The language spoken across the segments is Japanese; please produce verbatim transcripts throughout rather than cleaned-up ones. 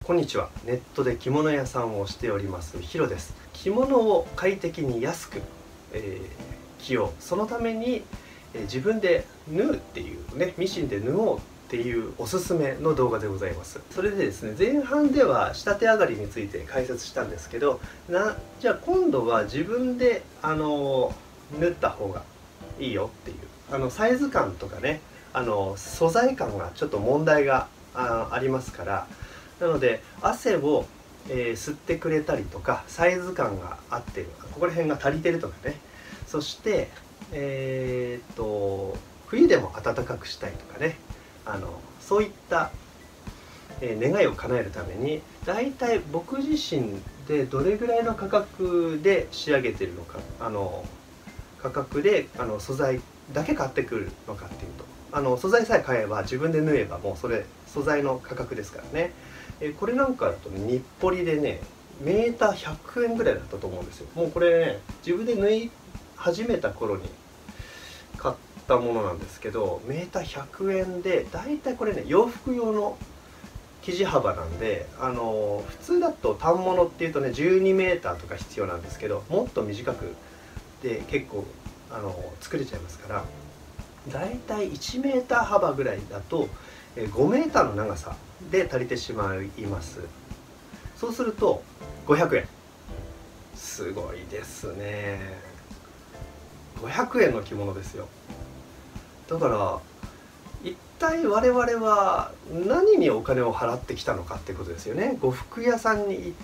こんにちは。ネットで着物屋さんをしておりますヒロです。着物を快適に安く、えー、着よう、そのために、えー、自分で縫うっていうね、ミシンで縫おうっていうおすすめの動画でございます。それでですね、前半では仕立て上がりについて解説したんですけど、なじゃあ今度は自分であの縫った方がいいよっていう、あのサイズ感とかね、あの素材感がちょっと問題が あ, ありますから、なので汗を、えー、吸ってくれたりとか、サイズ感が合ってる、ここら辺が足りてるとかね、そしてえー、っと冬でも暖かくしたいとかね、あのそういった、えー、願いを叶えるために、だいたい僕自身でどれぐらいの価格で仕上げてるのか、あの価格であの素材だけ買ってくるのかっていうと、あの素材さえ買えば自分で縫えばもうそれ素材の価格ですからね。えこれなんかだと日暮里でね、メーターひゃくえんぐらいだったと思うんですよ。もうこれね、自分で縫い始めた頃に買ったものなんですけど、メーターひゃくえんで、だいたいこれね洋服用の生地幅なんで、あの普通だと反物っていうとねじゅうにメーターとか必要なんですけど、もっと短くで結構あの作れちゃいますから、だいたいいちメーター幅ぐらいだとごメーターの長さで足りてしまいます。そうするとごひゃくえん、すごいですね。ごひゃくえんの着物ですよ。だから一体我々は何にお金を払ってきたのかってことですよね。呉服屋さんに行って、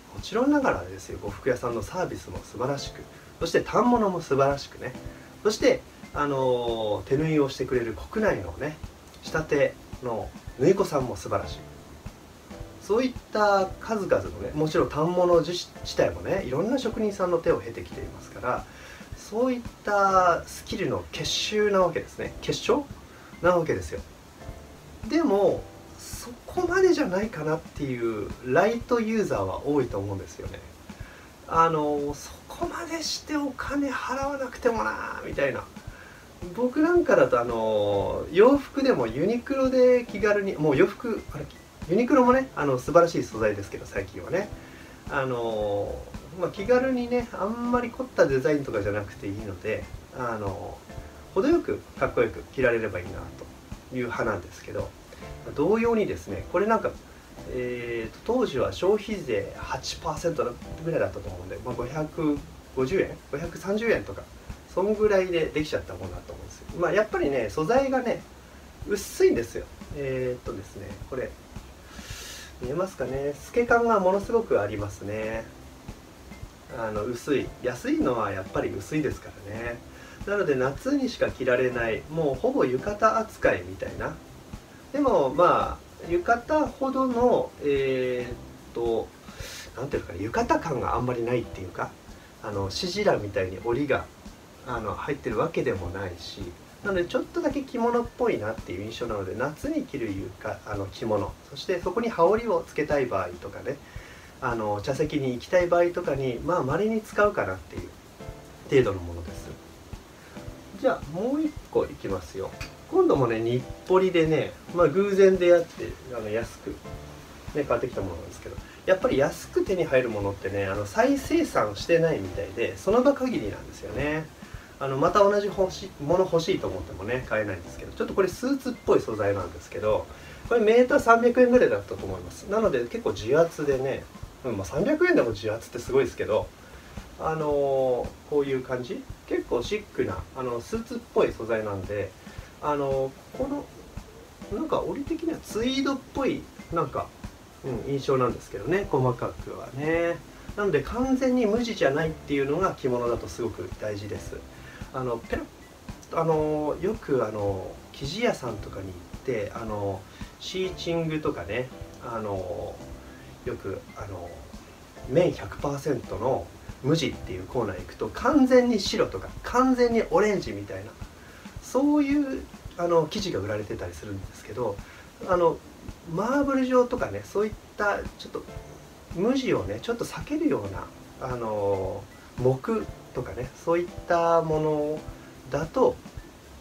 もちろんながらですよ、呉服屋さんのサービスも素晴らしく、そして反物も素晴らしくね、そしてあの手縫いをしてくれる国内のね仕立ての縫い子さんも素晴らしい。そういった数々のね、もちろん反物自体もね、いろんな職人さんの手を経てきていますから、そういったスキルの結集なわけですね。結晶なわけですよ。でもそこまでじゃないかなっていうライトユーザーは多いと思うんですよね。あのそこまでしてお金払わなくてもなみたいな。僕なんかだとあの洋服でもユニクロで気軽に、もう洋服あれユニクロもね、あの素晴らしい素材ですけど、最近はね、あの、まあ、気軽にね、あんまり凝ったデザインとかじゃなくていいので、あの程よくかっこよく着られればいいなという派なんですけど、同様にですね、これなんか、えー、と当時は消費税 はちパーセント ぐらいだったと思うんで、まあ、ごひゃくごじゅうえんごひゃくさんじゅうえんとかそんぐらいでできちゃったものだと思うんですよ。まあやっぱりね、素材がね薄いんですよ。えー、っとですね、これ見えますかね、透け感がものすごくありますね。あの薄い、安いのはやっぱり薄いですからね。なので夏にしか着られない、もうほぼ浴衣扱いみたいな。でもまあ浴衣ほどのえー、っとなんていうかね、浴衣感があんまりないっていうか、あのシジラみたいに織りがあの入ってるわけでもないし、なのでちょっとだけ着物っぽいなっていう印象なので、夏に着る床あの着物、そしてそこに羽織をつけたい場合とかね、あの茶席に行きたい場合とかにまあ稀に使うかなっていう程度のものです。じゃあもう一個いきますよ。今度もね日暮里でね、まあ偶然出会ってあの安くね買ってきたものなんですけど、やっぱり安く手に入るものってね、あの再生産してないみたいで、その場限りなんですよね。あのまた同じ欲しいもの欲しいと思ってもね買えないんですけど、ちょっとこれスーツっぽい素材なんですけど、これメーターさんびゃくえんぐらいだったと思います。なので結構自圧でね、うん、まあ、さんびゃくえんでも自圧ってすごいですけど、あのー、こういう感じ、結構シックなあのスーツっぽい素材なんで、あのー、このなんか織り的にはツイードっぽいなんか、うん、印象なんですけどね、細かくはね。なので完全に無地じゃないっていうのが着物だとすごく大事です。あのペラあのよくあの生地屋さんとかに行って、あのシーチングとかね、あのよくあの綿 ひゃくパーセント の無地っていうコーナー行くと、完全に白とか完全にオレンジみたいな、そういうあの生地が売られてたりするんですけど、あのマーブル状とかね、そういったちょっと無地をねちょっと避けるようなあの木とかね、そういったものだと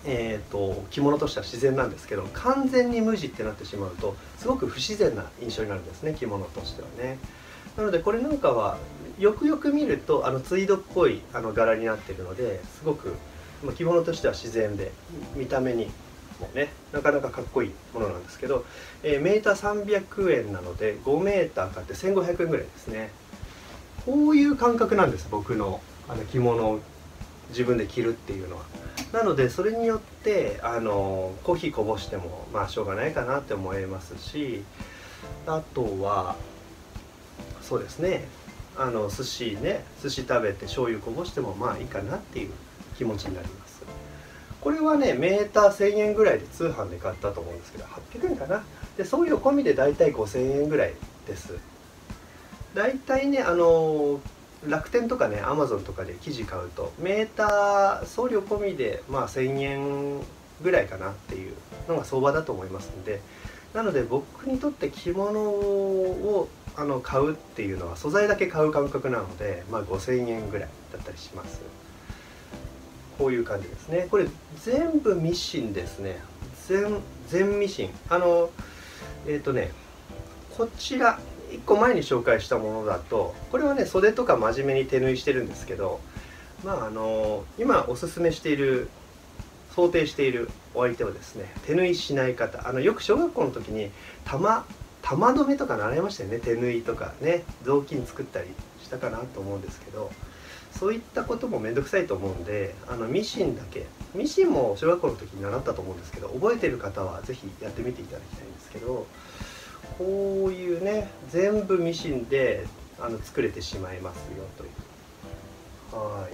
えー、と着物としては自然なんですけど、完全に無地ってなってしまうとすごく不自然な印象になるんですね、着物としてはね。なのでこれなんかはよくよく見るとあのツイードっぽいあの柄になっているので、すごく着物としては自然で見た目にもねなかなかかっこいいものなんですけど、えー、メーターさんびゃくえんなのでごメーター買ってせんごひゃくえんぐらいですね。こういう感覚なんです、僕のあの着物を自分で着るっていうのは。なのでそれによってあのコーヒーこぼしてもまあしょうがないかなって思いますし、あとはそうですね、あの寿司ね寿司食べて醤油こぼしてもまあいいかなっていう気持ちになります。これはねメーターせんえんぐらいで通販で買ったと思うんですけど、はっぴゃくえんかな。で送料込みでだいたいごせんえんぐらいです。だいたいねあの楽天とかねアマゾンとかで生地買うとメーター送料込みでまあせんえんぐらいかなっていうのが相場だと思いますので、なので僕にとって着物をあの買うっていうのは素材だけ買う感覚なので、まあ、ごせんえんぐらいだったりします。こういう感じですね。これ全部ミシンですね。全全ミシン。あのえっ、ー、とねこちらいっこまえに紹介したものだと、これはね袖とか真面目に手縫いしてるんですけど、まああの今おすすめしている想定しているお相手はですね、手縫いしない方、あのよく小学校の時に玉玉留めとか習いましたよね。手縫いとかね雑巾作ったりしたかなと思うんですけど、そういったこともめんどくさいと思うんで、あのミシンだけ、ミシンも小学校の時に習ったと思うんですけど、覚えてる方は是非やってみていただきたいんですけど、こういうね全部ミシンであの作れてしまいますよという。はい。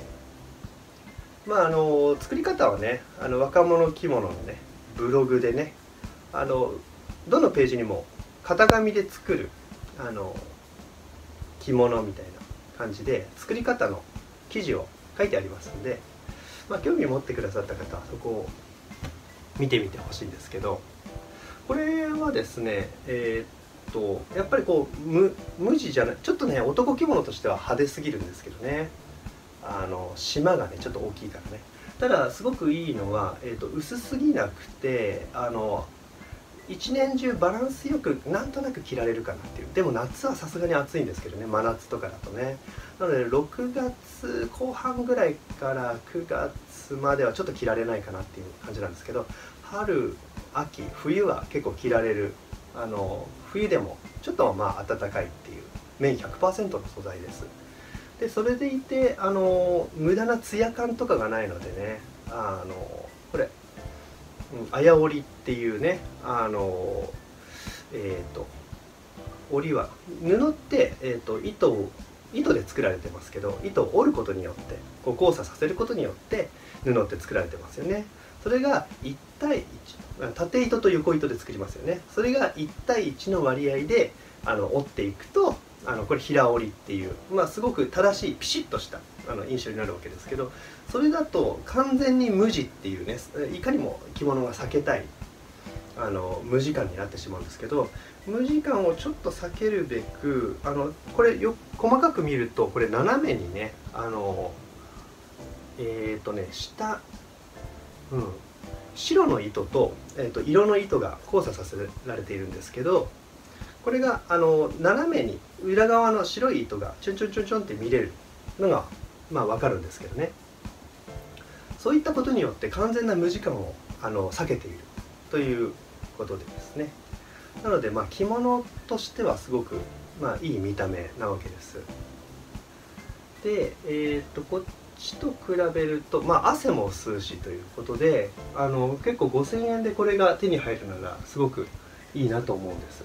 まああの作り方はね、あの若者着物のねブログでね、あのどのページにも型紙で作るあの着物みたいな感じで作り方の記事を書いてありますので、まあ、興味を持ってくださった方はそこを見てみてほしいんですけど、これはですねえー、っとやっぱりこう 無, 無地じゃない、ちょっとね男着物としては派手すぎるんですけどね、あの島がねちょっと大きいからね。ただすごくいいのは、えー、っと薄すぎなくてあの一年中バランスよくなんとなく着られるかなっていう。でも夏はさすがに暑いんですけどね、真夏とかだとね。なのでろくがつこう半ぐらいからくがつまではちょっと着られないかなっていう感じなんですけど、春秋冬は結構着られる、あの冬でもちょっとまあ暖かいっていう綿 ひゃくパーセント の素材です。でそれでいてあの無駄なツヤ感とかがないのでね、あのこれあや織りっていうね、あのえっ、ー、と織りは布って、えー、と糸を糸で作られてますけど、糸を織ることによってこう交差させることによって布って作られてますよね。それがいち対いち、縦糸と横糸で作りますよね。それがいち対いちの割合であの織っていくと、あのこれ平織りっていう、まあ、すごく正しいピシッとしたあの印象になるわけですけど、それだと完全に無地っていうね、いかにも着物が避けたいあの無地感になってしまうんですけど、無地感をちょっと避けるべく、あのこれよ細かく見るとこれ斜めにね、あのえっ、ー、とね下、うん、白の糸と、えー、と色の糸が交差させられているんですけど、これがあの斜めに裏側の白い糸がちょんちょんちょんちょんって見れるのがまあ分かるんですけどね。そういったことによって完全な無地感をあの避けているということでですね。なのでまあ着物としてはすごくまあいい見た目なわけです。で、えー、とこっちと比べると、まあ、汗も吸うしということで、あの結構ごせんえんでこれが手に入るならすごくいいなと思うんです。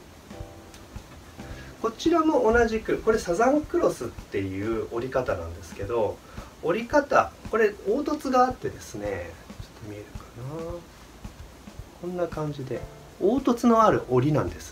こちらも同じくこれサザンクロスっていう折り方なんですけど、折り方これ凹凸があってですね、ちょっと見えるかな、こんな感じで凹凸のある折りなんです。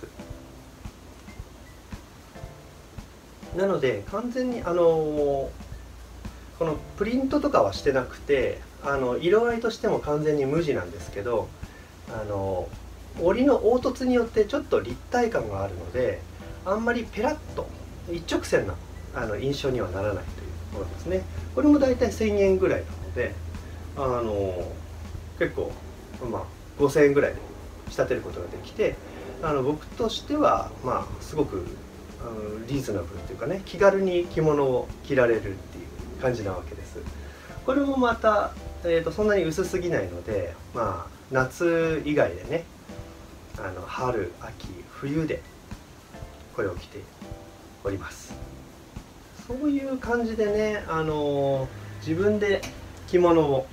なので完全にあのこのプリントとかはしてなくて、あの色合いとしても完全に無地なんですけど、あの折りの凹凸によってちょっと立体感があるので、あんまりペラッと一直線なあの印象にはならないというものですね。これもだいたいせんえんぐらいなので、あの結構まあごせんえんぐらいで仕立てることができて、あの僕としてはまあすごくあのリーズナブルというかね、気軽に着物を着られるっていう感じなわけです。これもまた、えーと、そんなに薄すぎないので、まあ夏以外でね、あの春秋冬でこれを着ております。そういう感じでね、あの自分で着物を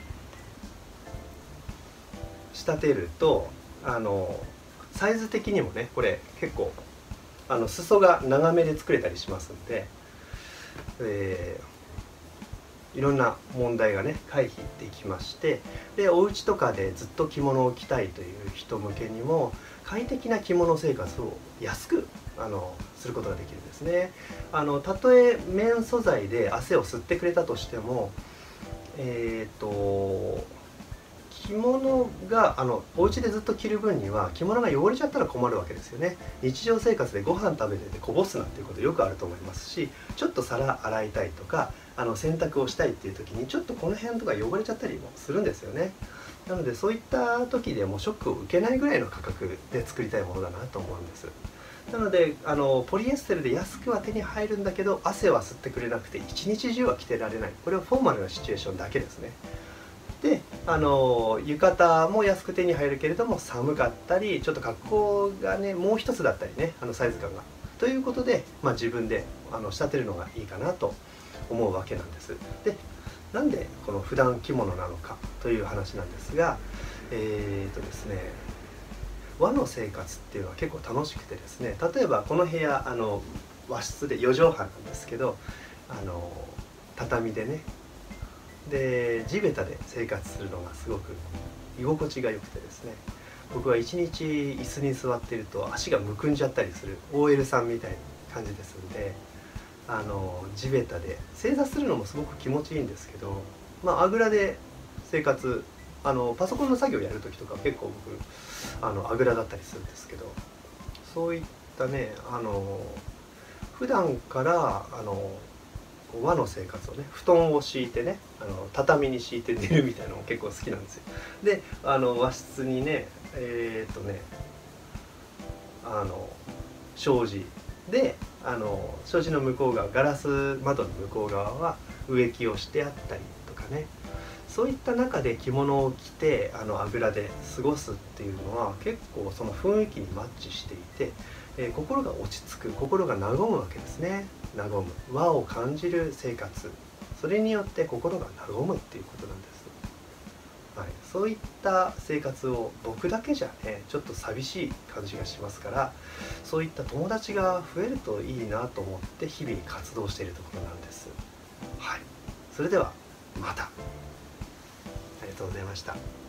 仕立てると、あのサイズ的にもね、これ結構あの裾が長めで作れたりしますんで、えー、いろんな問題がね回避できまして、でお家とかでずっと着物を着たいという人向けにも快適な着物生活を安くあのすることができるんですね。あのたとえ綿素材で汗を吸ってくれたとしても、えーと着物があのお家でずっと着る分には着物が汚れちゃったら困るわけですよね。日常生活でご飯食べててこぼすなんていうことよくあると思いますし、ちょっと皿洗いたいとかあの洗濯をしたいっていう時にちょっとこの辺とか汚れちゃったりもするんですよね。なのでそういった時でもショックを受けないぐらいの価格で作りたいものだなと思うんです。なのであのポリエステルで安くは手に入るんだけど汗は吸ってくれなくて一日中は着てられない、これはフォーマルなシチュエーションだけですね。であの浴衣も安く手に入るけれども寒かったりちょっと格好がねもう一つだったりね、あのサイズ感がということで、まあ、自分であの仕立てるのがいいかなと思うわけなんです。でなんでこの普段着物なのかという話なんですが、えーとですね和の生活っていうのは結構楽しくてですね、例えばこの部屋あの和室でよじょうはんなんですけど、あの畳でね、で地べたで生活するのがすごく居心地が良くてですね、僕は一日椅子に座っていると足がむくんじゃったりする オーエル さんみたいな感じですんで、あの地べたで正座するのもすごく気持ちいいんですけど、まああぐらで生活、あのパソコンの作業やる時とか結構僕あのあぐらだったりするんですけど、そういったねあの普段からあの和の生活をね、布団を敷いてね、あの畳に敷いて寝るみたいなのも結構好きなんですよ。であの和室にねえー、っとねあの障子で、あの障子の向こう側、ガラス窓の向こう側は植木をしてあったりとかね、そういった中で着物を着てあのあぐらで過ごすっていうのは結構その雰囲気にマッチしていて、えー、心が落ち着く、心が和むわけですね。和む、和を感じる生活、それによって心が和むっていうことなんです。はい、そういった生活を僕だけじゃねちょっと寂しい感じがしますから、そういった友達が増えるといいなと思って日々活動しているところなんです。はい、それではまた。ありがとうございました。